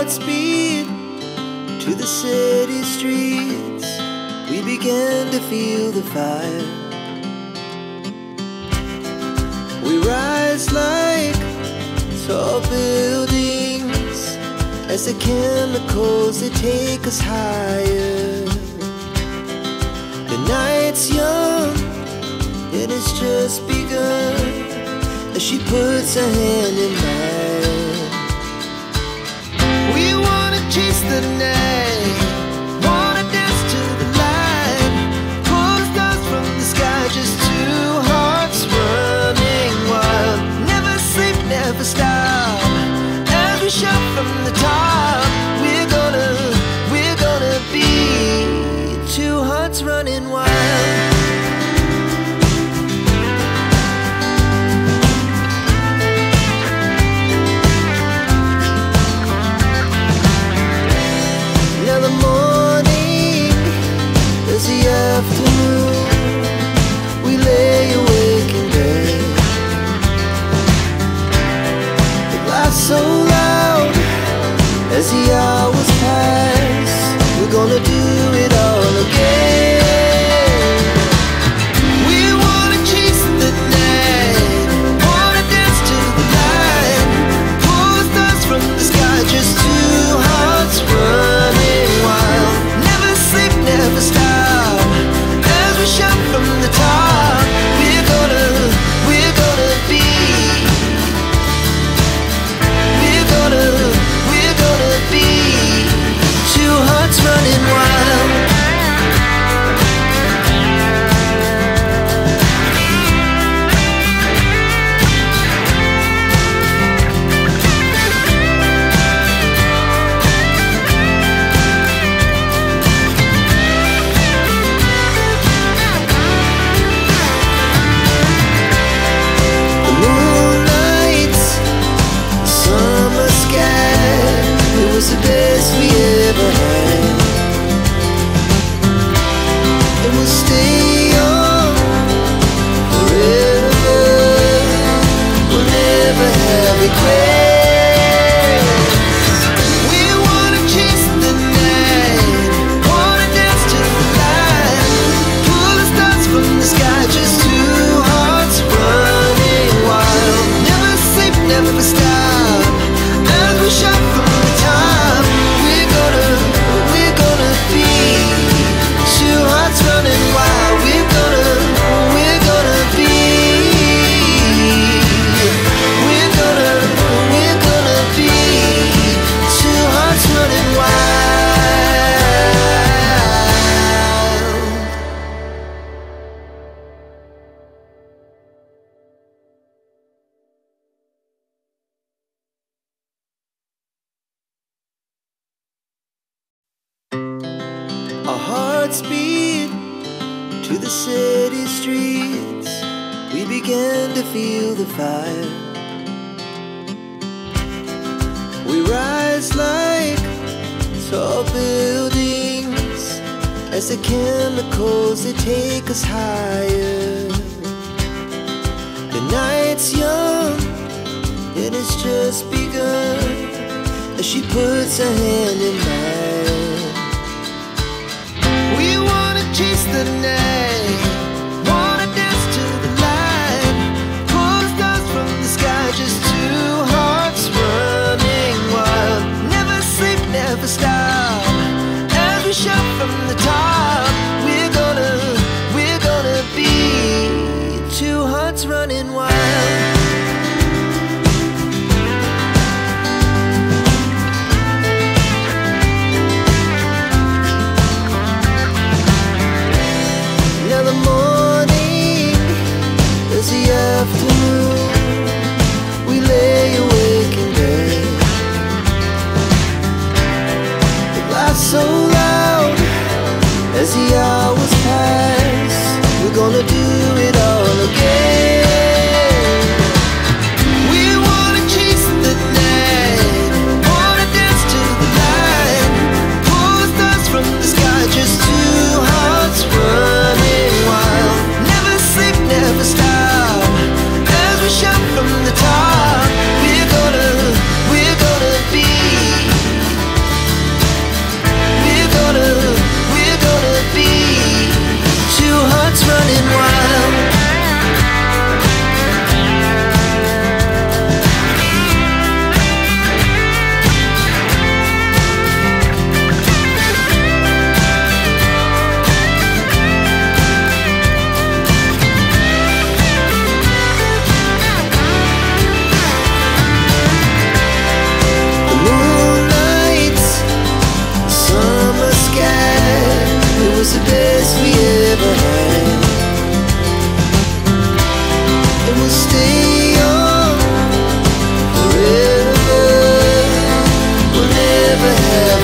hearts beat to the city streets. We began to feel the fire. We rise like tall buildings as the chemicals, they take us higher. The night's young, it has just begun, as she puts her hand in mine. We wanna chase the night, wanna dance to the light, pull the stars from the sky, just two hearts running wild. Never sleep, never stop, as we shout from the top. We're gonna be two hearts running wild. Now the morning is the afternoon. We lay awake in bed. The laughs so loud as the hours pass. We're gonna do it all again. We wanna chase the night, wanna dance to the light, pull the stars from the sky, just two hearts running wild. Never sleep, never stop, as we shout from the top. We're gonna be, we're gonna be two hearts running wild. The moonlight, summer sky, it was the best we ever had. And we'll stay young forever. We'll never have regrets. We wanna chase the night, wanna dance to the light, pull the stars from the sky, just two hearts running wild. Never sleep, never stop, as we shout from the top. We're gonna be two hearts running wild. We're gonna be, we're gonna be two hearts running wild. Our hearts beat to the city streets. We began to feel the fire. We rise like tall buildings as the chemicals, they take us higher. The night's young, it has just begun, as she puts her hand in mine. We wanna chase the night, wanna dance to the light, pull the stars from the sky, just two hearts running wild. Never sleep, never stop, as we shout from the top. We're gonna be two hearts running wild.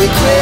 great.